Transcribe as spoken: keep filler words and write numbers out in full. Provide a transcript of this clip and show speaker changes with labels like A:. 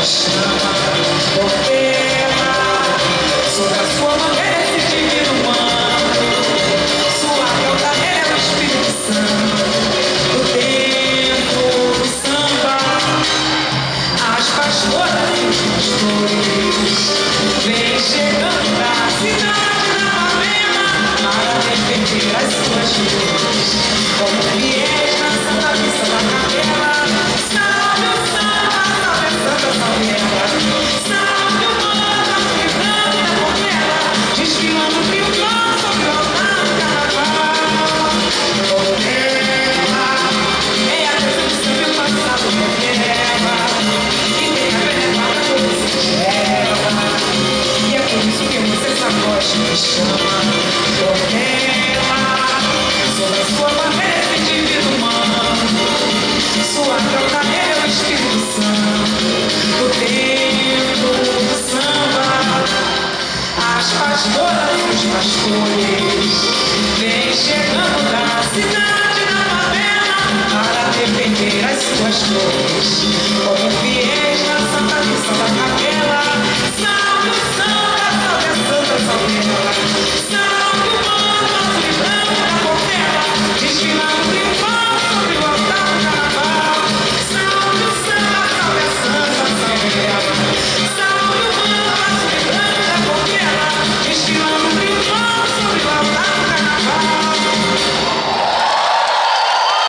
A: chama, ordenha, sobre a sua bandeira esse divino manto, sua cauda é o Espírito Santo, o tempo do samba, as pastoras e os pastores, vem chegando da cidade da Mavema, para defender as suas luzes, como fiéis na Santa Missa da Capela. Salve o samba, salve a Santa Salvela, salve o moda, vibrando da portela, desfilando triunfando sobre o altar do carnaval. Portela, é a coisa do samba e o passado revela, e tem a venerada como se gela, e é por isso que você sacoche me chama. Portela, sobre a sua bandeira esse divino manto, sua cauda é o Espírito Santo, o tempo do samba, as pastoras e os pastores, vem chegando da cidade da Mavema, para defender as suas flores.